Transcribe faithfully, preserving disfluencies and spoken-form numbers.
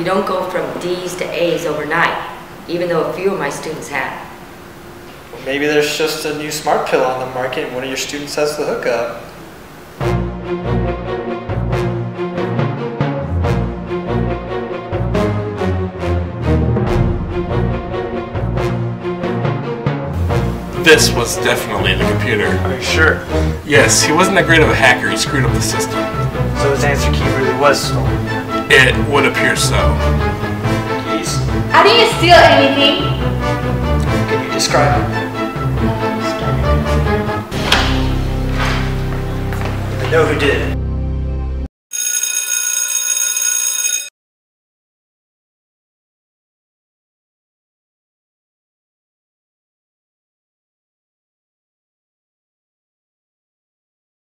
You don't go from D's to A's overnight, even though a few of my students have. Well, maybe there's just a new smart pill on the market and one of your students has the hookup. This was definitely the computer. Are you sure? Yes, he wasn't that great of a hacker. He screwed up the system. So his answer key really was stolen? It would appear so. Keys? I didn't steal anything. Can you describe it? I know who did it.